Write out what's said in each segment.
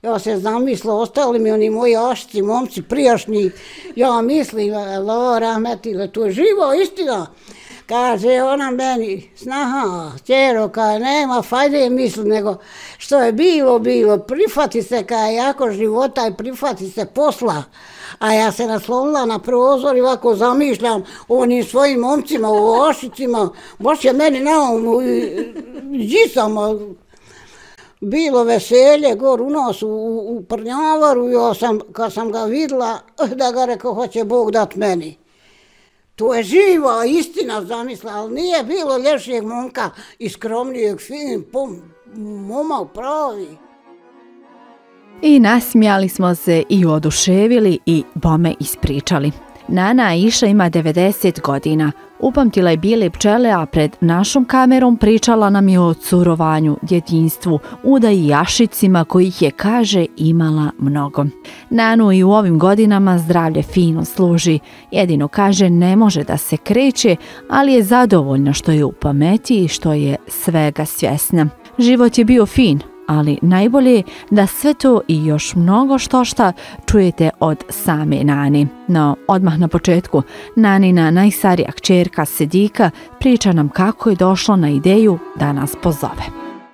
Ja se zamislila, ostali mi oni moji ašici, momci prijašnji, ja mislim, Allah rahmetile, to je živo, istina. Kaže ona meni, snaha, ćero, kaže, nema fajde misli, nego što je bilo, prihvati se kaj jako života i prihvati se posla. A ja se naslonila na prozor i ovako zamišljam onim svojim momcima u Ošicima, baš je meni na umu, džisam, bilo veselje gor u nas u Prnjavaru, ja sam, kad sam ga vidjela, da ga rekao, hoće Bog dat meni. To je živa istina, zamisla, ali nije bilo ljepšijeg momka i skromnijeg, momak pravi. I nasmijali smo se i oduševili i bome ispričali. Nana Aisha ima 90 godina. Upamtila je bijele pčele, a pred našom kamerom pričala nam je o curovanju, djetinjstvu, udaji i jašicima kojih je, kaže, imala mnogo. Nanu i u ovim godinama zdravlje fino služi. Jedino, kaže, ne može da se kreće, ali je zadovoljna što je u pameti i što je svega svjesna. Život je bio fin, ali najbolje je da sve to i još mnogo štošta čujete od same Nani. No, odmah na početku, Nanina najstarija kćerka Sedika priča nam kako je došla na ideju da nas pozove.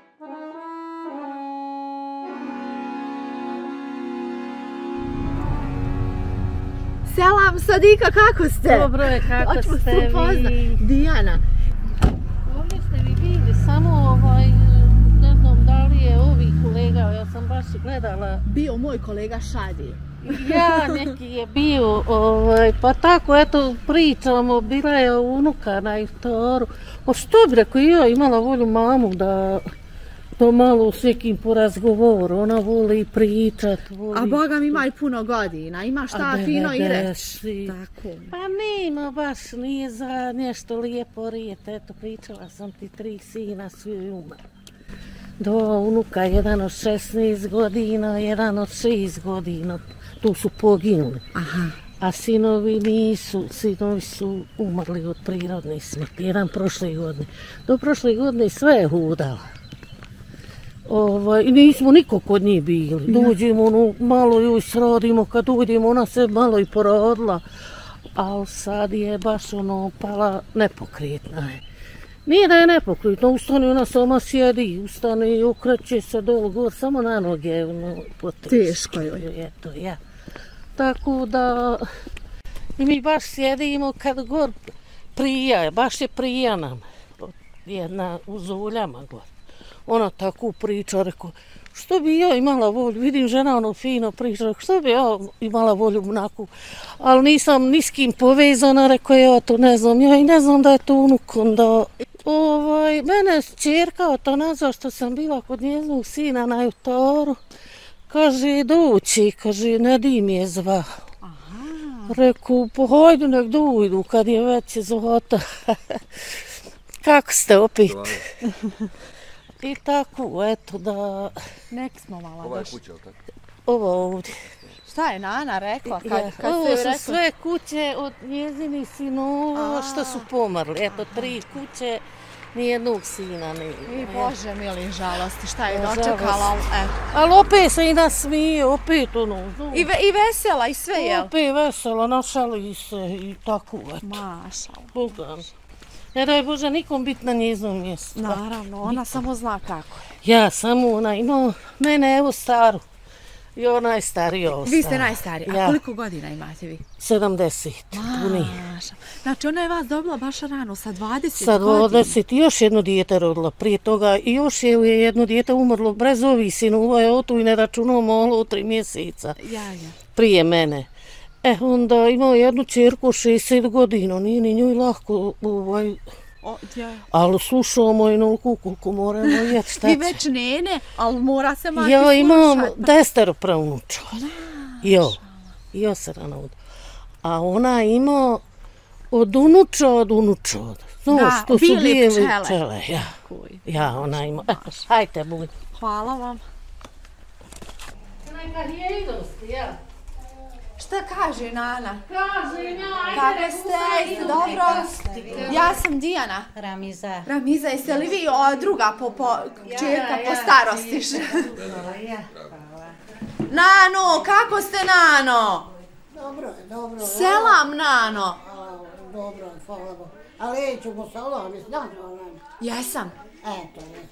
Selam Sedika, kako ste? Dobro je, kako ste vi? Dijana. Ovdje ste vi bili samo ne znam da li je ovih kolega, ja sam baš gledala. Bio moj kolega Šadi. Ja, neki je bio, pa tako, eto, pričamo, bila je unuka na iftaru. O što bi rekao, ja imala volju mamu da malo s nekim porazgovoru, ona voli pričat. A Boga mi ima i puno godina, ima šta fino i reći. Pa nema baš, nije za nešto lijepo rijet, eto, pričala sam ti 3 sina, svi umrli. 2 unuka, jedan od 16 godina, jedan od 6 godina, tu su poginuli. Aha. A sinovi nisu, sinovi su umrli od prirodne smrti, jedan prošle godine. Do prošle godine sve je hudala. I nismo niko kod njih bili. Dođemo, malo joj sradimo, kad uđemo, ona se malo i porodila, ali sad je baš pala nepokretna je. Nije da je nepokretna, ustane, ona sama sjedi, ustane i okreće se dolu gor, samo na noge potreći. Teško joj. Eto, ja. Tako da mi baš sjedimo kad gor prija, baš je prija nam, jedna u Zuljama gor. Ona tako priča, rekao, što bi ja imala volju, vidim žena fino priča, što bi ja imala volju onako, ali nisam ni s kim povezana, rekao, ja to ne znam, ja i ne znam da je to unukom, da... Mene ćerka to nazva što sam bila kod njezinog sina na iftaru, kaže, doći, kaže, Nedim je zvao. Rekao, pa hajde nek dojdu kad je već zvota. Kako ste opet? I tako, eto da... Nek smo malo došli. Ova je kuća, tako? Ovo ovdje. Šta je Nana rekla? Ovo su sve kuće od njezinih sinova što su pomrli. Eto, 3 kuće, nijednog sina nema. I Bože mili, žalosti, šta je dočekala? Ali opet se i nasmije, opet I vesela i sve, jel? Opet vesela, našali se i tako, eto. Mašala. Bogan. Jer je Bože nikom biti na njeznom mjestu. Naravno, ona samo zna kako je. Ja samo ona, no, mene evo staru. I ona je starija ostala. Vi ste najstariji. A koliko godina imate vi? 70. Znači ona je vas dobila baš rano, sa 20 godina? Sa 20. I još jedno dijete rodila prije toga. I još je jedno dijete umrlo brez ovih sinova. Je otu i ne računao malo 3 mjeseca. Prije mene. Onda imao jednu ćerku 60 godina. Nije ni njoj lahko ali slušamo i noliko koliko moramo jeti, šta će. Vi već nene, ali mora se mati slušati. Ja imam 10 pravnuča. Jo se rano. A ona ima od unuča. Znaš, to su bijeli pčele. Ja, ona ima. Hajte, buď. Hvala vam. Neka hijedosti, ja. Šta kaže Nana? Kaže Nana. Kako ste? Dobro. Ja sam Dijana. Ramiza. Jeste li vi druga čerka po starosti? Nano, kako ste, Nano? Dobro je, dobro je. Selam, Nano. Dobro je, hvala Bogu. Ali ćemo salam, znaš onam. Jesam. Eto, je.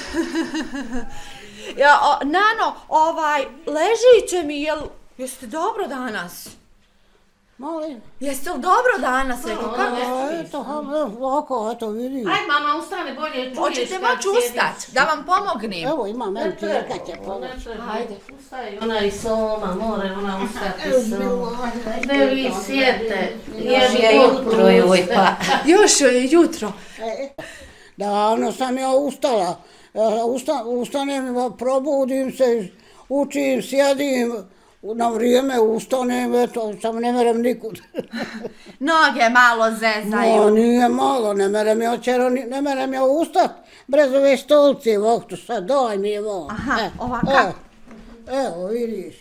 Nano, ležiće mi, jeste dobro danas? Molim. Jeste li dobro danas, rekao, kako? Eto, ovako, eto, vidim. Aj, mama, ustane bolje, čuješ. Hoćete moći ustat, da vam pomognem? Evo, ima meni čerka će pomoći. Hajde, ustaj. Ona i Soma, more ona ustati Soma. Ne vi sjete. Još je jutro, joj pa. Još je jutro. Davno sam ja ustala. Ustanem, probudim se, učim, sjedim, na vrijeme ustanem, eto, sam ne merem nikud. Noge malo zezaju. No, nije malo, ne merem ja ustat. Brez ove stolci, ovako, sad daj mi je ovo. Aha, ovaka. Evo, vidiš.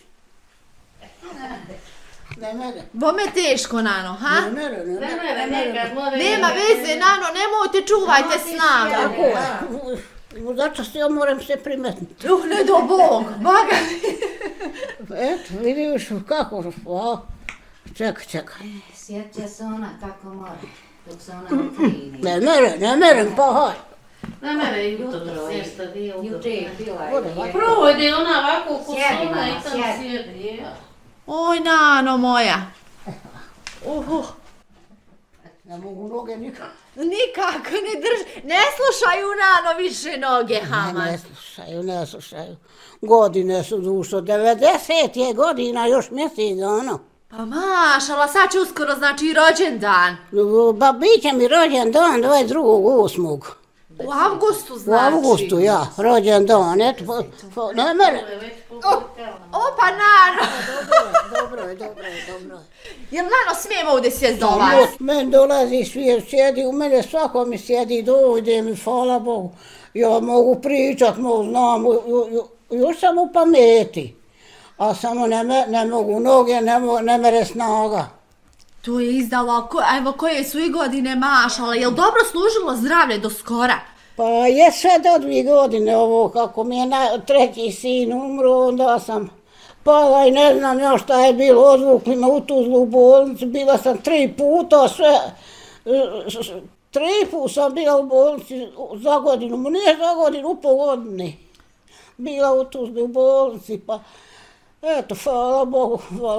Ne mere. Bome teško, Nano, ha? Ne mere. Nema veze, Nano, nemojte, čuvajte snagu. Začas ja moram se primetniti. Ne do Bog, Boga. Eto, vidiš kako, čekaj. Sjeća se ona kako mora, dok se ona ukrini. Ne merem, pa haj. Ne mere jutro da sjesta, nije utro. Juče je bila Provodi ona ovako kod Sjedi, Soma i mama, tam sjedi. sjedi. Oj, Nano moja. Ne mogu noge nikako. Nikako ne drži. Ne slušaju, Nano, više noge, Haman. Ne slušaju. Godine su dušo, 90 je godina, još mjesec dana. Pa mašala, sad će uskoro, znači, i rođendan. Ba, bit će mi rođendan 22.8. U avgustu, znači. U avgustu, ja, rođendan, eto, ne mere. Opa, Nano. Dobro je. Jel, Nano, smijem ovdje sjest do vas? Meni dolazi svijet, sjedi, u mene svako mi sjedi, dojde mi, hvala Bogu. Ja mogu pričat, znam, još sam u pameti. A samo ne mogu noge, ne mere snaga. To je izdalo, evo koje su i godine mašala. Jel dobro služilo zdravlje do skora? Pa je sve do 2 godine ovo, kako mi je treći sin umro, onda sam pala i ne znam ja šta je bilo, odvukli me u Tuzlu u bolnicu, bila sam 3 puta, sve, 3 puta sam bila u bolnici za godinu, nije za godinu, u pol godine. Bila u Tuzli u bolnici, pa eto, hvala Bogu,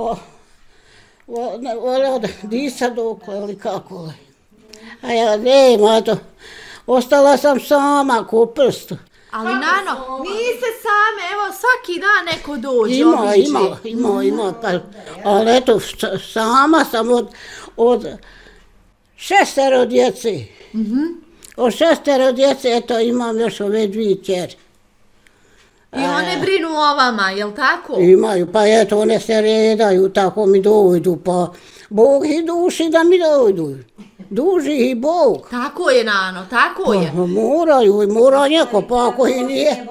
hvala da disam dokle ili kako li. A ja nema, eto, ostala sam sama ko prst. Ali Nano, niste same, evo svaki dan neko dođe. Ima, pa, ali eto, sama sam od 6 djece. Od 6 djece, eto, imam još ove 2 kćeri. I one brinu o vama, jel tako? Imaju, pa eto, one se redaju, tako mi dojdu, pa Bog ih duši da mi dojdu. Duži ih Bog. Tako je, Nano, tako je. Mora neko, pa ako ih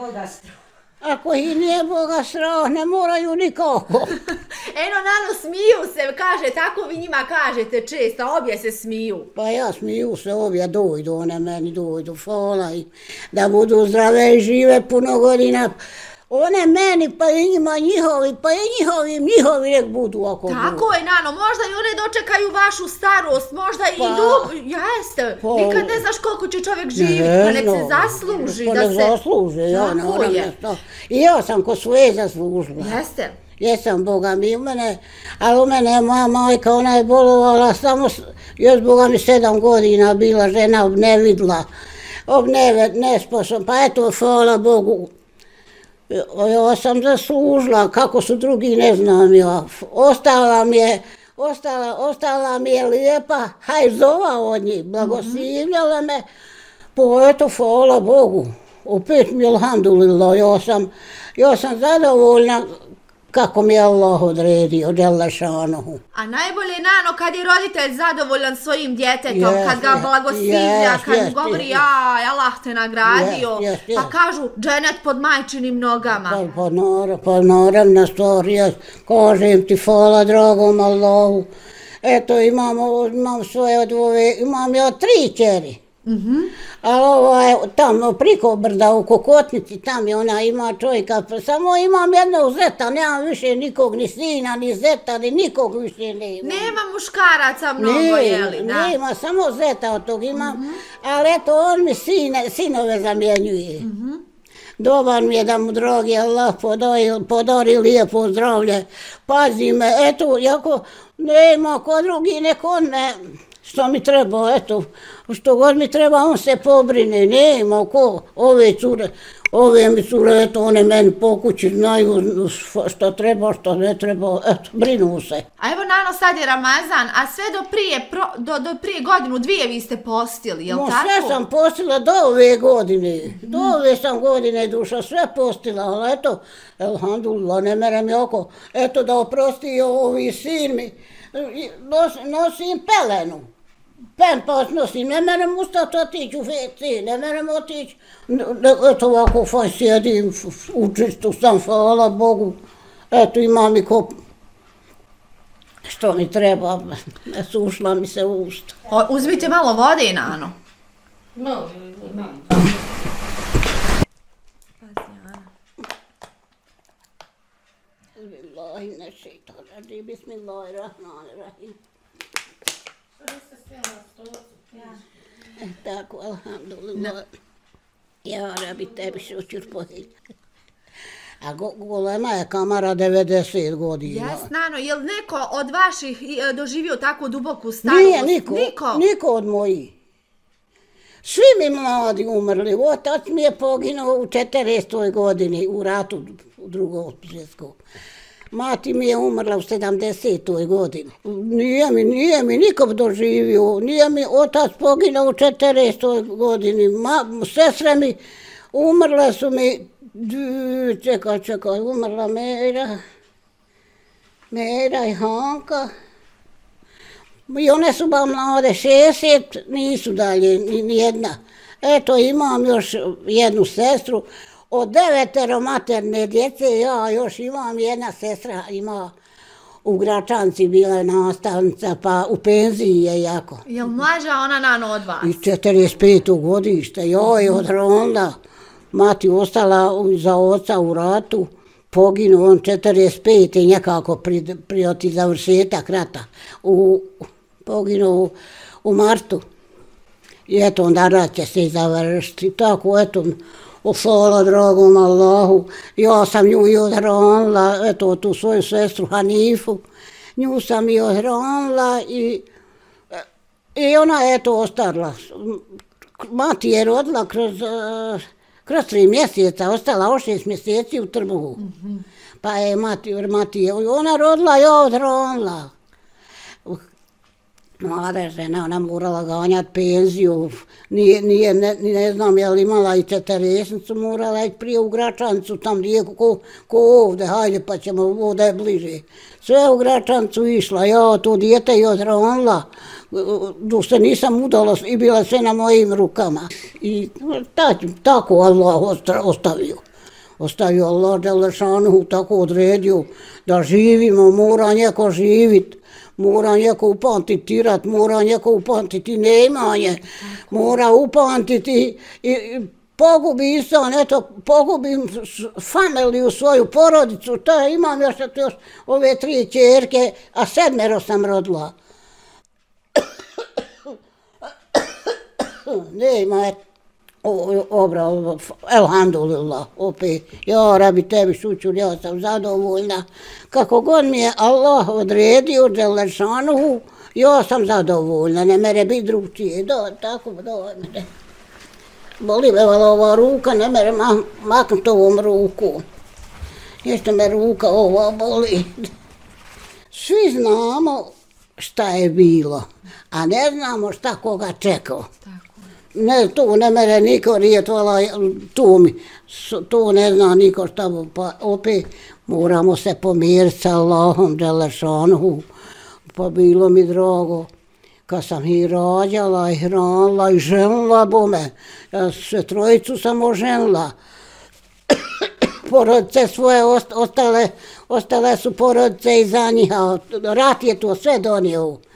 nije Boga strah, ne moraju nikako. Eno, Nano, smiju se, kaže, tako vi njima kažete često, obje se smiju. Pa ja smiju se, obje dojdu, one meni dojdu, hvala im, da budu zdrave i žive puno godina. One meni, pa i njima njihovi, pa i njihovi nek budu ako budu. Tako je, Nano, možda i one dočekaju vašu starost, možda i idu, jeste, nikad ne znaš koliko će čovjek živjeti, pa nek se zasluži da se... Pa nek zasluži, ja, ne ona mjesto. I ja sam ko svoje zaslužila. Jeste. Jesam, Boga mi, ali u mene je moja majka, ona je bolovala samo, još Boga mi 7 godina bila žena, obnevidla, nesposobna, pa eto, hvala Bogu. Ja sam zaslužila, kako su drugi, ne znam ja. Ostala mi je lijepa hajzova od njih, blagoslivljala me, pa eto, hvala Bogu. Opet mi alhamdulillah, ja sam zadovoljna kako mi je Allah odredio, Đalla šanuhu. A najbolje, Nano, kad je roditelj zadovoljan svojim djetetom, kad ga blagoslivlja, kad govori, Allah te nagradio, pa kažu, dženet pod majčinim nogama. Pa naravno stvar, ja kažem ti, hvala dragom Allahu. Eto, imam svoje odvove, imam ja 3 kćeri. Ali tamo priko brda u Kokotnici, tam je ona ima čovjeka, samo imam jednog zeta, nemam više nikog, ni sina, ni zeta, ni nikog više nema. Nema muškaraca mnogo, jeli? Da. Nema, samo zeta od tog imam, ali eto, on mi sinove zamjenjuje. Dobar mi je da mu, drogi Allah, podari lijepo zdravlje, pazi me, eto, jako nema ko drugi, nek on me, što mi treba, eto, što god mi treba, on se pobrine, nema ko, ove mi cure, eto, one meni po kući znaju što treba, što ne treba, eto, brinu se. A evo, Nano, sad je Ramazan, a sve do prije godinu, dvije vi ste postili, jel tako? Sve sam postila do ove godine, do ove sam godine duša, sve postila, ali eto, elhamdulillah, ne merem jako, eto da oprosti ovi sin mi, nosim pelenu. Pempas nosim, ne merem ustati otići u WC, ne merem otići, eto ovako fajn sjedim, učistu sam, hvala Bogu, eto imam i ko, što mi treba, sušla mi se usta. Uzmite malo vode, Nano. Bismillahirrahmanirrahim. Tako, alhamdulillah. Ja, Rabi, tebi šućur pohilj. A golema je kamara 90 godina. Jes, Nano, je li neko od vaših doživio tako duboku starost? Nije, niko od mojih. Svi mi mladi umrli. Otac mi je poginuo u 40. godini u ratu u drugom svjetskom. Mati mi je umrla u 70. godini. Nije mi nikom doživio. Nije mi otac poginuo u 40. godini. Sestre mi umrle su mi, čekaj, umrla Mera i Hanka. I one su ba mlade, 60, nisu dalje, nijedna. Eto, imam još jednu sestru. Od 9 materne djece, ja još imam, jedna sestra ima u Gračanci, bila je nastavnica, pa u penziji je jako. Je li mlađa ona, Nano, od vas? I 45. godište, joj, od ronda. Mati ostala za oca u ratu, poginuo on 45. nekako prijeti završetak rata. Poginuo u martu. I eto, onda rat će se završiti. Tako, eto, hvala dragom Allahu, ja sam nju i odhranila, eto tu svoju sestru Hanifu, nju sam i odhranila i ona je eto ostarla. Mati je rodila kroz 3 mjeseca, ostala 6 mjeseci u trbuhu. Pa je mati je, ona rodila, ja odhranila. Mlada žena, ona morala ganjati penziju, ne znam je li imala i 40, morala ići prije u Gračancu, tam gdje ko ovdje, hajde pa ćemo, ovdje je bliže. Sve u Gračancu išla, ja to dijete i odhranila, dok se nisam udala i bila sve na mojim rukama. I tako Allah ostavio. Ostavio Allah Đelešanuhu, tako odredio da živimo, mora neko živit. Mora neko upamtiti rat, mora neko upamtiti nemanje, mora upamtiti i pogubi istan, eto, pogubim familiju, svoju porodicu, imam još ove 3 ćerke, a 7 sam rodila. Nema, obrao, elhamdulillah, opet, ja Rabi tebi šućur, ja sam zadovoljna. Kako god mi je Allah odredio, Đelešanuhu, ja sam zadovoljna, ne mere biti drugčije, tako mene. Boli me ova ruka, ne mere maknuti ovom ruku. Nešto me ruka ova boli. Svi znamo šta je bilo, a ne znamo šta koga čekao. Ne, tu ne mere niko nije tu ne zna niko šta, pa opet moramo se pomiriti sa Allahom Đelešanuhu, pa bilo mi drago kad sam i rađala i hranila i ženila bome, ja sve 3 sam oženila, porodice svoje ostale su porodice iza njih, rat je to sve donio.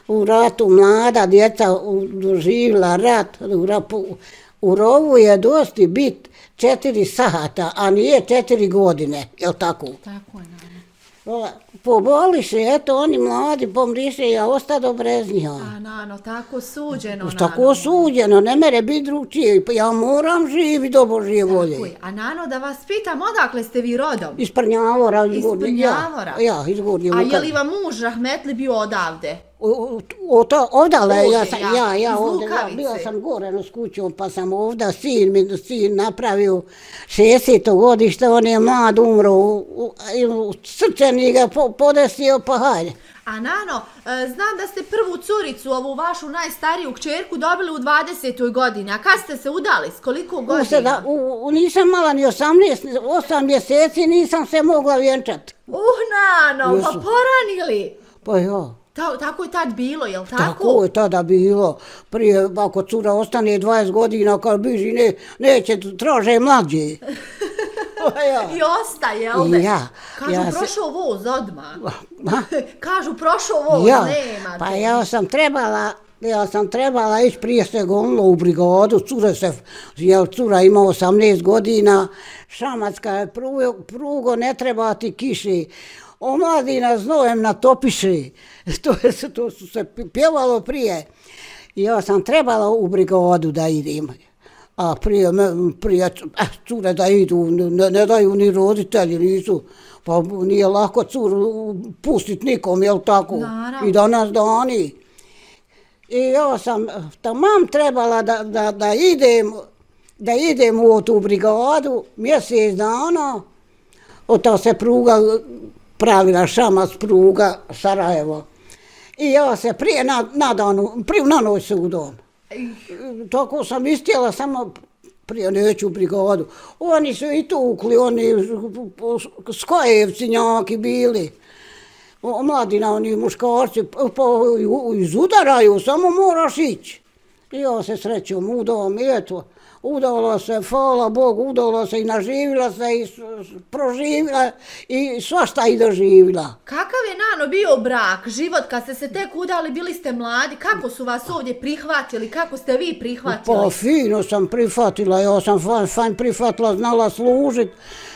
u ratu, mlada djeca doživjela rat. U rovu je dosti bit 4 sata, a nije 4 godine, jel tako? Tako je, Poboliše, eto, oni mladi pomriše, ja ostado bez njih. A nano, tako suđeno. Tako suđeno, ne mere biti drugčije, ja moram živjeti do Božje volje. A nano, da vas pitam, odakle ste vi rodom? Iz Prnjavora. Iz Prnjavora? Ja, iz Gornje Luka. A je li vam muž rahmetli bio odavde? Ovdale, iz Lukavice. Bila sam gore s kućom, pa sam ovdje, sin napravio 60. godište, on je mlad umro, srčani ga podesio, pa hajde. A nano, znam da ste prvu curicu, ovu vašu najstariju kćerku, dobili u 20. godini, a kad ste se udali, s koliko godina? Nisam mala ni 8 mjeseci, nisam se mogla vjenčati. Nano, pa poranili? Pa ja. Tako je tad bilo, jel tako? Tako je tada bilo. Prije, ako cura ostane 20 godina, kad biži, neće, traže mlađe. I ostaje, jel da? Ja. Kažu, prošao voz odmah. Kažu, prošao voz, nema. Pa ja sam trebala ići prije se gonilo u brigadu, cura ima 18 godina, šamacka je prugo, ne treba ti kiši. Omladina znojem natopiše, to su se pjevalo prije. Ja sam trebala u brigadu da idem, a prije cure da idu, ne daju ni roditelji, nisu, pa nije lako curu pustiti nikom, jel tako, i danas dani. I ja sam tamam trebala da idem u tu brigadu, mjesec dana, od se pruga pravila šamac pruga Sarajevo. I ja se prije na noć se u dom. Tako sam istjela, samo prije neću u brigadu. Oni su i tukli, oni skojevci njaki bili. Omladina, oni muškarci izudaraju, samo moraš ići. I ja se srećom u dom, i eto. Udala se, hvala Bogu, udala se i naživila se i proživila i svašta i doživila. Kakav je nano bio brak, život, kad ste se tek udali, bili ste mladi, kako su vas ovdje prihvatili, kako ste vi prihvatili? Pa fino sam prihvatila, ja sam fajn prihvatila, znala služit.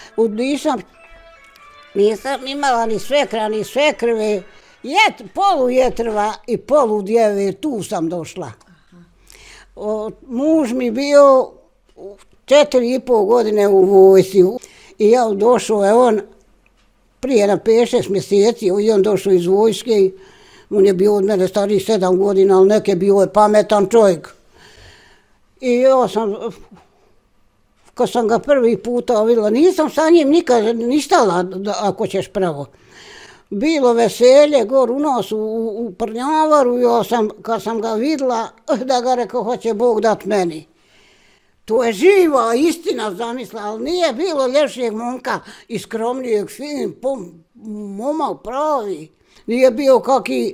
Nisam imala ni svekra, ni svekrve, polujetrva i poludjeve, tu sam došla. Muž mi bio 4,5 godine u vojsci i ja došao je on prije na 5-6 mjeseci i on došao iz vojske. On je bio od mene stariji 7 godina, ali neke bio je pametan čovjek. I ja sam, kad sam ga prvi puta vidjela, nisam sa njim nikad ništala, ako ćeš pravo. Bilo veselje gor u nas u Prnjavaru, kad sam ga vidjela, da ga rekao, hoće Bog dat meni. To je živa istina, zamisla, ali nije bilo ljepšijeg momka i skromnijeg, fin, momak pravi. Nije bio kaki,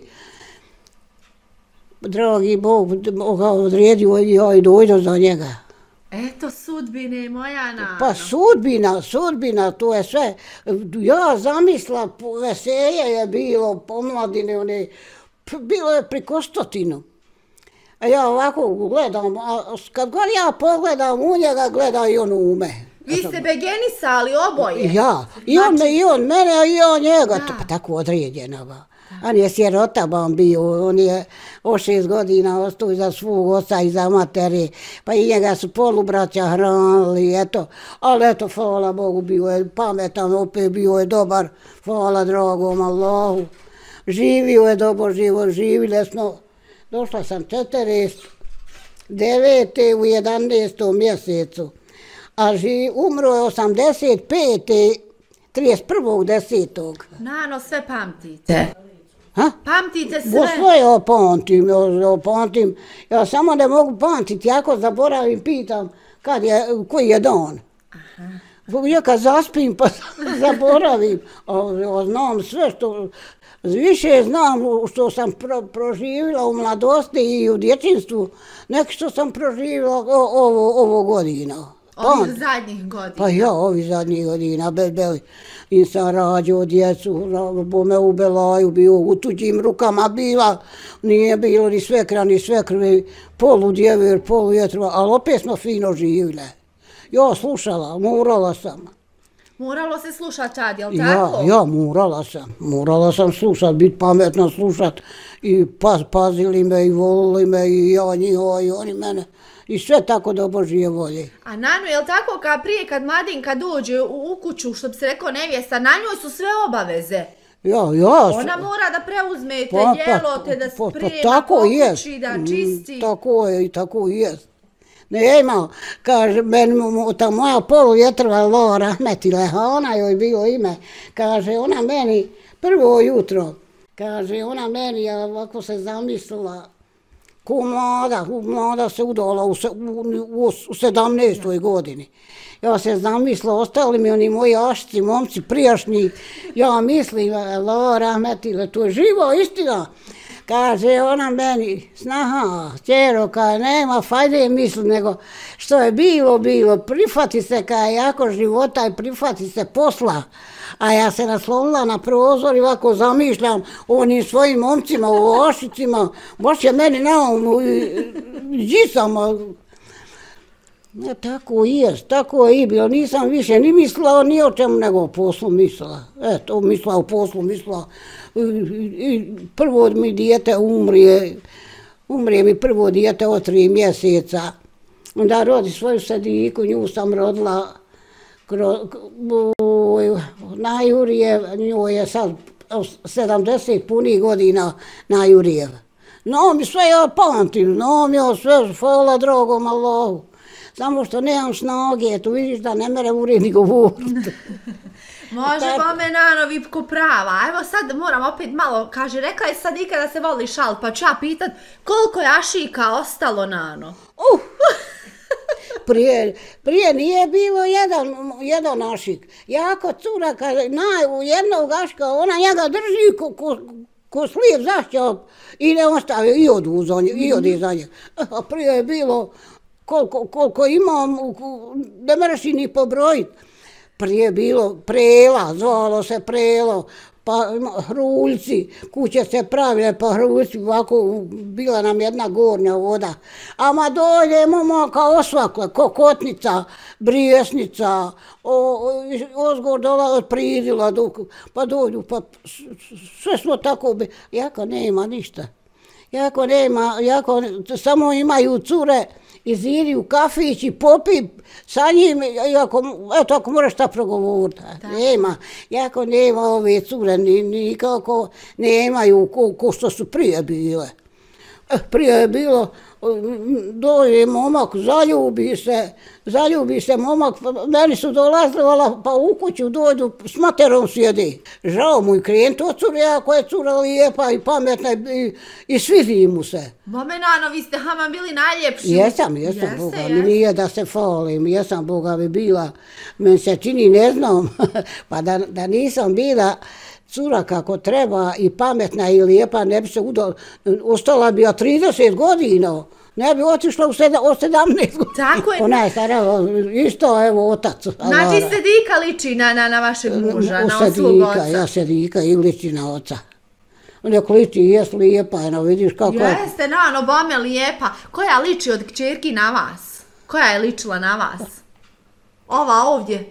dragi Bog ga odredio i ja i dođem za njega. Eto sudbine moja nano. Pa sudbina, to je sve. Ja zamisla, veselje je bilo, pomladine, bilo je priko 100. A ja ovako gledam, a kad god ja pogledam u njega, gleda i on u me. Vi ste begenisali oboje? Ja, i on mene, a i ja njega, pa tako određeno. On je sirotaban bio, on je od 6 godina ostao za svog oca i za materi, pa i njega su polubraća hranili, eto. Ali eto, hvala Bogu, bio je pametan, opet bio je dobar, hvala dragom Allahu. Živio je dobro život, živile smo. Došla sam 49. u 11. mjesecu, a umro je 85. 31.10. Nano, sve pamtite. Pamtite sve? Sve ja pamtim. Ja samo ne mogu pamtiti, ako zaboravim, pitam koji je dan. Ja kad zaspim pa zaboravim, ja znam sve što, više znam što sam proživjela u mladosti i u dječinstvu, nek što sam proživjela ovo godina. Ovih zadnjih godina? Pa ja, ovih zadnjih godina, i sam rađao djecu, bome u Belaju, bio u tuđim rukama bila, nije bilo ni svekra, ni svekrve, polu djever, polu jetrova, ali opet smo fino živile. Ja slušala, morala sam. Moralo se slušat tad, jel tako? Ja, morala sam slušat, biti pametna slušat i pazili me i volili me i ja njihova i oni mene. I sve tako do Božije volje. A Nano, je li tako kad prije, kad mladinka dođe u kuću, što bi se rekao nevjesta, na njoj su sve obaveze? Ja. Ona mora da preuzme te djelo, te da sprema po kući, da čisti. Tako i jest. Nema, kaže, ta moja poluvjetrova Lora Rahmetile, ona joj bilo ime, kaže, ona meni, prvo jutro, kaže, ona meni, ovako se zamislila, ko mlada se udala u 17. godini. Ja se zamislila, ostali mi oni moji ašci, momci prijašnji, ja mislim, Lora Rahmetile, to je živo, istina. Kaže ona meni, snaha, ćero, kaj nema fajde misli, nego što je bilo, prihvati se kaj jako života i prihvati se posla. A ja se naslonila na prozor i ovako zamišljam onim svojim momcima u ošicima, baš je meni na umu, džisama. Tako je i bilo, nisam više ni mislila ni o čemu nego o poslu mislila. Eto, mislila o poslu, prvo mi dijete umrije mi prvo dijete od 3 mjeseca. Onda rodi svoju Sadiku, nju sam rodila na Jurijev, nju je sad 70 punih godina na Jurijev. No mi sve ja pamtim, sve, hvala dragom Allahu. Samo što nemam snage, tu vidiš da ne mere uredi govoriti. Može bome Nano Vipko prava. Evo sad moram opet malo, kaže, rekla je Sadika da se voli šal, pa ću ja pitat koliko je ašika ostalo Nano? Prije nije bilo jedan ašik. Jako cura, kaže, jednog aška, ona njega drži ko slijep zašća i ne ostaje i ode za nje. A prije je bilo koliko imam, ne mereš i ni pobrojiti. Prije je bilo prela, zvalo se prelo, pa hruljci, kuće se pravile pa hruljci, ovako bila nam jedna gornja voda. Ama dolje momaka osvakle, kokotnica, brijesnica, ozgor dola od pridila, pa dođu, pa sve smo tako, jako nema ništa. Samo imaju cure, izidi u kafić i popi sa njim, eto ako moraš šta progovoriti. Nema ove cure, nikako nemaju ko što su prije bile. Prije je bilo, dođe momak, zaljubi se momak, meni su dolazila pa u kuću dođu, s materom sjedi. Žao mu i klijent od cure, ako je cura lijepa i pametna i svidi mu se. Bome Nano, vi ste Haman bili najljepši. Jesam, Boga mi nije da se falim, jesam Boga mi bila, meni se čini ne znam, pa da nisam bila cura kako treba i pametna i lijepa, ne bi se ostala bi 30 godina, ne bi otišla od 17 godina. Tako je. Ona je stara, isto evo otac. Znači Sadika liči na vašeg muža, na svog oca. Ja Sadika i liči na oca. Neko liči, jes lijepa, vidiš kako je. Jeste, Nano, bome lijepa. Koja liči od kćerki na vas? Koja je ličila na vas? Ova ovdje.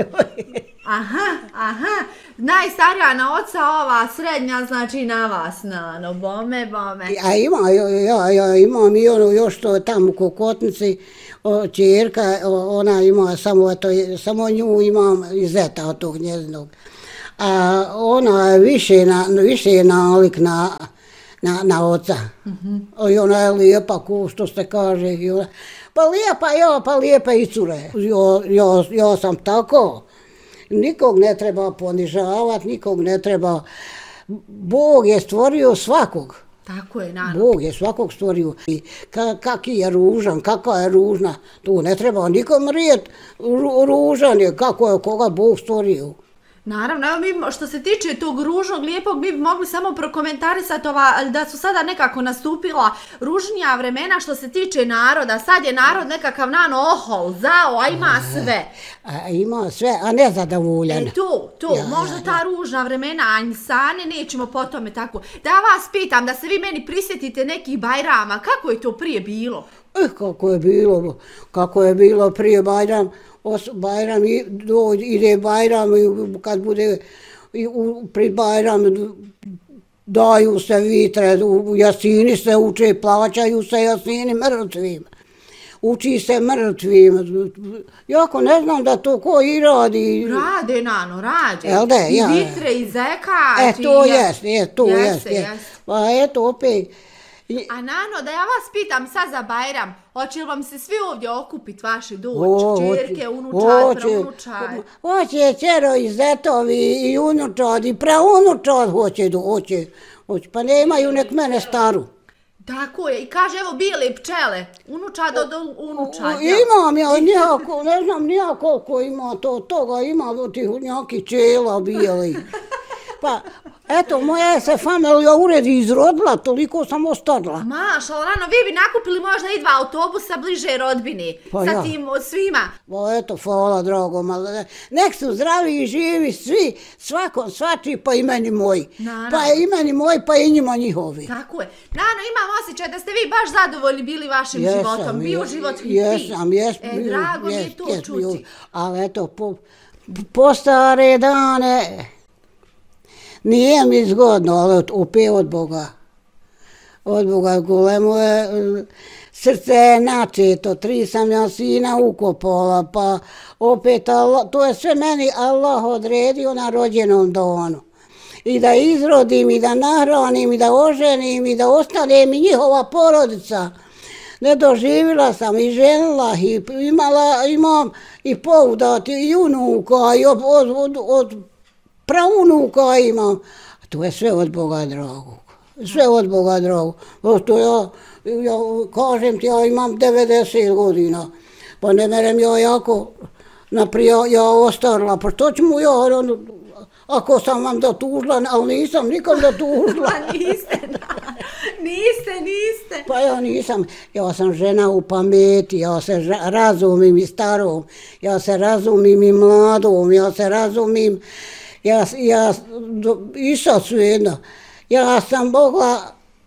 Aha, najstarija na oca, ova srednja znači na vas, Nano, bome. Ja imam i ono još što je tamo u Kokotnici, čerka, ona ima samo nju imam iz zeta od tog njezinog. A ona je više nalik na oca. I ona je lijepa, ko što se kaže. Pa lijepa i cure. Ja sam tako. Nikog ne treba ponižavati, nikog ne treba. Bog je stvorio svakog. Tako je, Nano. Bog je svakog stvorio. Kaki je ružan, kakva je ružna. Tu ne treba nikom rijet ružan je, kako je koga Bog stvorio. Naravno, evo mi što se tiče tog ružnog, lijepog, mi bi mogli samo prokomentarisati da su sada nekako nastupila ružnija vremena što se tiče naroda. Sad je narod nekakav ohol, zao, a ima sve. Ima sve, a ne zadovoljan. Tu, možda ta ružna vremena, a sane nećemo po tome tako. Da vas pitam, da se vi meni prisjetite nekih Bajrama, kako je to prije bilo? Kako je bilo prije Bajram. Bajram ide Bajram i kad bude pri Bajram daju se vitre, u jasini se uče, plaćaju se jasini mrtvim. Uči se mrtvim. Jako ne znam da to ko i radi. Rade, Nano, rade. Jel da? I vitre, i zekat. To jeste. Pa eto opet. A Nano, da ja vas pitam sad za Bajram, hoće li vam se svi ovdje okupit vaše doći, čerke, unučad, praunučad? Hoće čero i zetovi i unučad i praunučad hoće doći. Pa nemaju nek mene staru. Tako je, i kaže evo bijele pčele, unučad od unučad. Imam ja, ne znam nija koliko ima toga, ima tih nekih čela bijeli. Pa, eto, moja se familija uredi izrodila, toliko sam ostavila. Mašal, Rano, vi bi nakupili možda i 2 autobusa bliže rodbini, sa tim svima. Pa eto, hvala drago, nek su zdravi i živi svi, svači pa i meni moji. Pa i meni moji, pa i njima njihovi. Tako je. Nano, imam osjećaj da ste vi baš zadovoljni bili vašim životom, bio život fiti. Jesam. Drago mi je to čuti. Ali eto, po stare dane... Nije mi zgodno, ali opet od Boga. Od Boga golemo je, srce je načeto, 3 sam ja sina ukopala, pa opet to je sve meni Allah odredio na rođenom danu. I da izrodim, i da nahranim, i da oženim, i da ostanem i njihova porodica. Ne doživjela sam i ženila, i imam i poudati, i unuka, i od praunuka imam. To je sve od Boga dragog. Sve od Boga dragog. Pošto ja kažem ti, ja imam 90 godina. Pa ne merem ja jako, naprijed ja ostarila. Pa što ću mu ja, ako sam vam da tužila, ali nisam nikom da tužila. Pa niste. Pa ja nisam. Ja sam žena u pameti, ja se razumim i starom, ja se razumim i mladom, ja se razumim. Ja i sad svejedno, ja sam mogla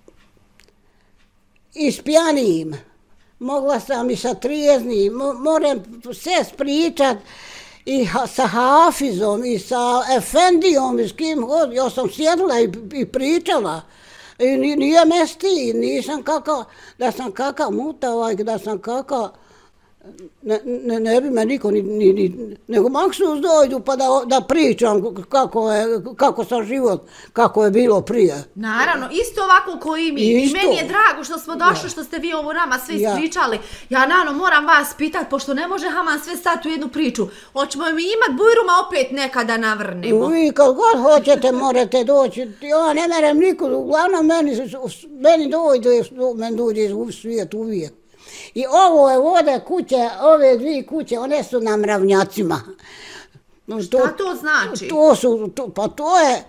i s pjanijim, mogla sam i sa trijeznim, moram sve spričat i sa Hafizom i sa Efendijom i s kim god, ja sam sjedila i pričala. I nije me stid, nisam da sam kakav mutava, da sam kakav... Ne bi me niko nego maksus dojdu pa da pričam kako sam život, kako je bilo prije. Naravno, isto ovako ko i mi. I meni je drago što smo došli, što ste vi ovo nama sve ispričali. Ja, Nano, moram vas pitat, pošto ne može Haman sve stati u jednu priču. Hoćemo mi imat bujruma opet nekada navrnemo? Vi kad god hoćete morate doći. Ja ne merem nikud, uglavnom meni dođe u svijet uvijek. I ovo je vode kuće, ove 2 kuće, one su na mravnjacima. Šta to znači? Pa to je,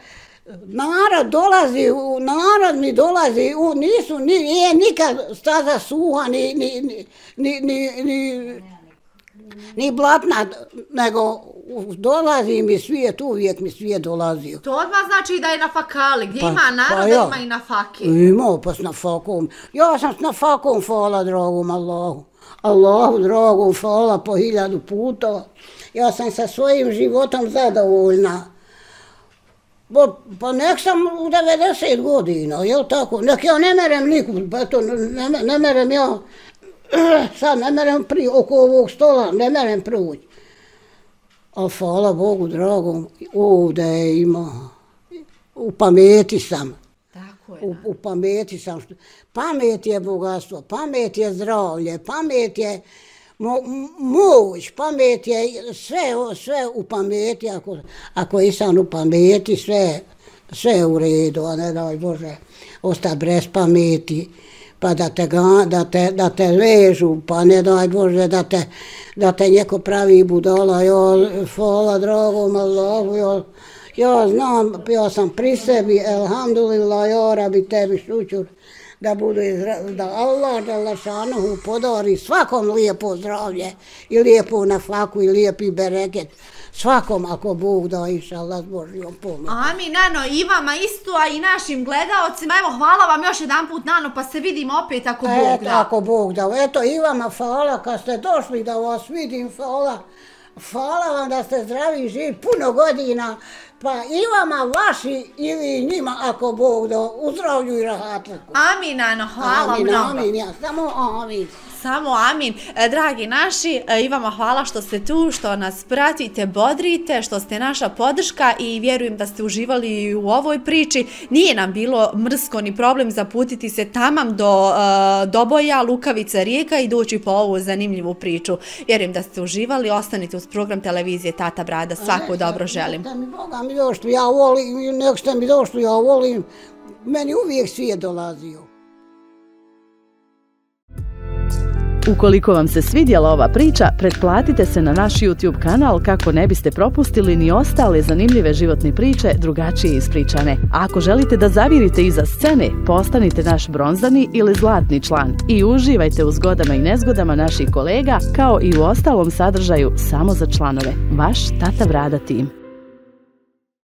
narod mi dolazi, nije nikad staza suha, ni blatna, nego dolazi mi svijet, uvijek mi svijet dolazio. To odmah znači da je na fakali, gdje ima narod, ima i na fake. Imao pa s nafakom. Ja sam s nafakom, hvala dragom Allahu. Allahu dragom, hvala po 1000 puta. Ja sam sa svojim životom zadovoljna. Pa nek sam u 90 godina, jel tako? Nek ja ne merem nikud, ne merem ja. Sad ne merem oko ovog stola, ne merem proći. Ali hvala Bogu dragom, ovdje ima, u pameti sam. Tako je. U pameti sam. Pamet je bogatstvo, pamet je zdravlje, pamet je moć, pamet je sve u pameti. Ako sam u pameti, sve je u redu, a ne daj Bože, ostati bez pameti. pa da te vežu, pa ne daj Bože da te neko pravi budala, hvala dragom Allahu, ja znam, ja sam pri sebi, elhamdulillah, ja rabi tebi šućur, da Allah Đelešanuhu podari svakom lijepo zdravlje i lijepo nafaku i lijepi bereket. Svakom ako Bog da, inšallah, s Božijom pomoći. Amin, Nano, i vama isto, a i našim gledaocima. Evo, hvala vam još jedan put, Nano, pa se vidimo opet ako Bog da. Ako Bog da. Eto, i vama hvala kad ste došli da vas vidim, hvala vam da ste zdravi i živi puno godina. Pa i vama vaši ili njima ako Bog da u zdravlju i rahatliku. Amin, Nano, hvala mnogo. Amin, ja samo amin. Samo amin. Dragi naši, i vama hvala što ste tu, što nas pratite, bodrite, što ste naša podrška i vjerujem da ste uživali u ovoj priči. Nije nam bilo mrsko ni problem zaputiti se tamam do Doboja, Lukavica, Rijeka i doći po ovu zanimljivu priču. Vjerujem da ste uživali, ostanite uz program televizije Tata Brada, svako dobro želim. Nek ste mi Boga mi došli, ja volim, nek ste mi došli, ja volim, meni uvijek svijet dolazio. Ukoliko vam se svidjela ova priča, pretplatite se na naš YouTube kanal kako ne biste propustili ni ostale zanimljive životne priče drugačije ispričane. A ako želite da zavirite iza scene, postanite naš bronzani ili zlatni član i uživajte u zgodama i nezgodama naših kolega kao i u ostalom sadržaju samo za članove. Vaš Tata Brada tim.